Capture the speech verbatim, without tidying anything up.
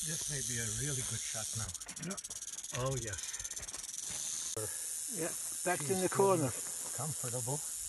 This may be a really good shot now. Yeah. Oh yes. Yeah, back She's in the corner. comfortable.